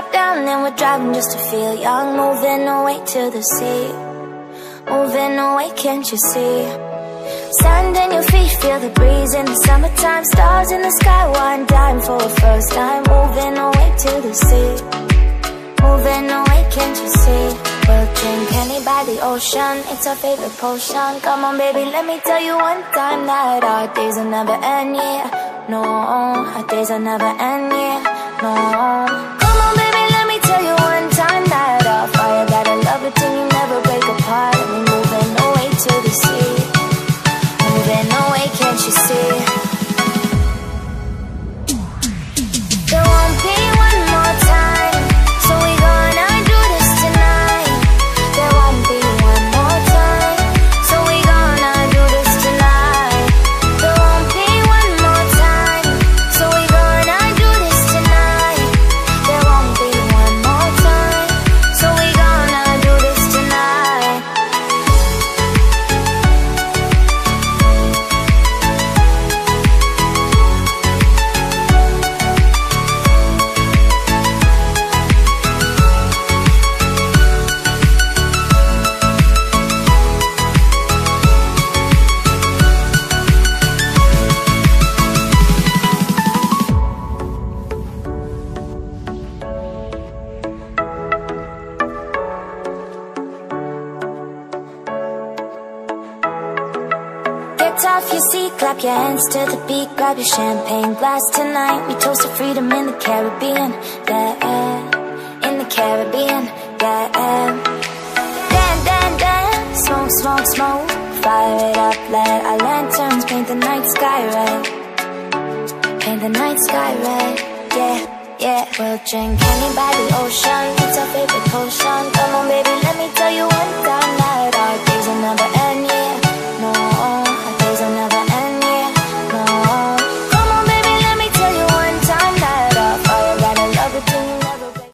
top down and we're driving just to feel young. Moving away to the sea, moving away, can't you see? Sand in your feet, feel the breeze in the summertime. Stars in the sky, one time for a first time. Moving away to the sea, moving away, can't you see? We'll drink honey by the ocean, it's our favorite potion. Come on baby, let me tell you one time that our days will never end, yeah. No, our days will never end, yeah. No. Come on baby, let me tell you one time that our fire got a love it till you never break apart. And we're moving away to the sea, moving away, can't you see? There won't be one more time, so we gonna do this tonight. There won't be one more time, so we gonna do this tonight. There won't be one more time, so we gonna do this tonight. There won't be one more time, so we gonna do this tonight. Get off your seat, clap your hands to the beat. Grab your champagne glass tonight. We toast to freedom in the Caribbean, yeah. In the Caribbean, yeah. Dance, dance, dance, smoke, smoke, smoke. Fire it up, let our lanterns paint the night sky red. Paint the night sky red, yeah, yeah. We'll drink honey by the ocean, it's our favorite potion. Come on baby, let me tell you one time now.